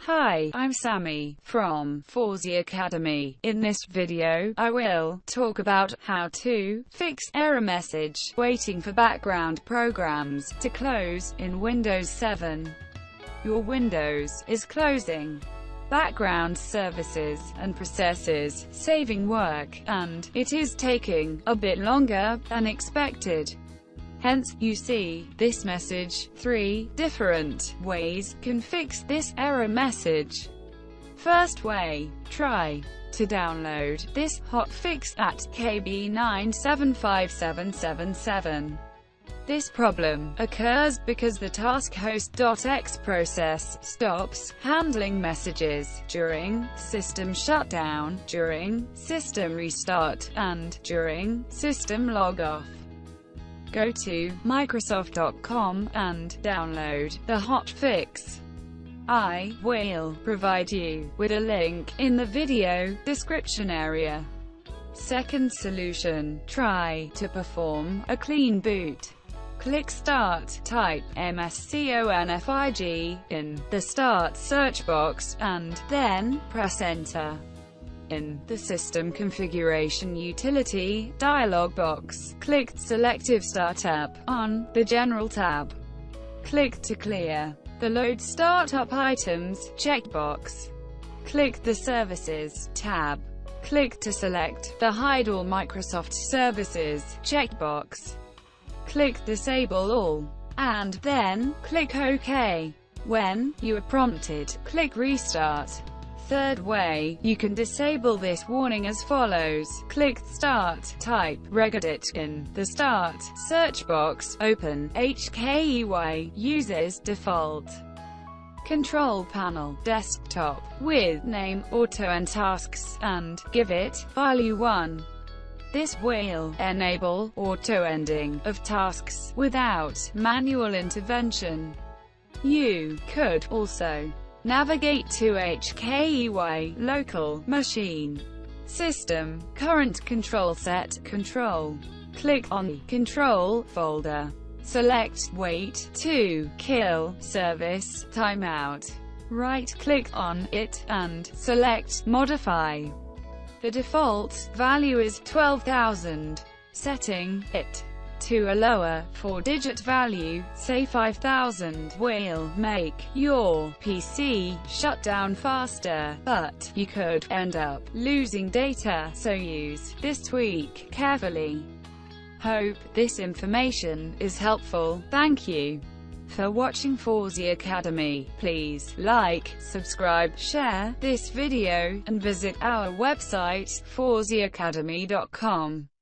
Hi, I'm Sammy, from Fawziacademy. In this video, I will talk about how to fix error message waiting for background programs to close in Windows 7. Your Windows is closing background services and processes, saving work, and it is taking a bit longer than expected. Hence, you see this message. 3 different ways can fix this error message. First way, try to download this hotfix at KB 9757777. This problem occurs because the TaskHost.exe process stops handling messages during system shutdown, during system restart, and during system logoff. Go to Microsoft.com and download the hotfix. I will provide you with a link in the video description area. Second solution, try to perform a clean boot. Click Start, type MSCONFIG in the Start search box, and then press Enter. In the System Configuration Utility dialog box, click Selective Startup on the General tab. Click to clear the Load Startup Items checkbox. Click the Services tab. Click to select the Hide All Microsoft Services checkbox. Click Disable All, and then click OK. When you are prompted, click Restart. Third way, you can disable this warning as follows. Click Start, type regedit in the Start search box, open HKEY, Users Default Control Panel, Desktop, with Name, Auto and Tasks, and give it Value 1. This will enable auto-ending of tasks without manual intervention. You could also navigate to HKEY local machine system current control set control. Click on the control folder. Select Wait to Kill Service Timeout. Right-click on it and select Modify. The default value is 12,000. Setting it to a lower 4-digit value, say 5,000, will make your PC shut down faster, but you could end up losing data, so use this tweak carefully. Hope this information is helpful. Thank you for watching Fawziacademy. Please like, subscribe, share this video, and visit our website, Fawziacademy.com.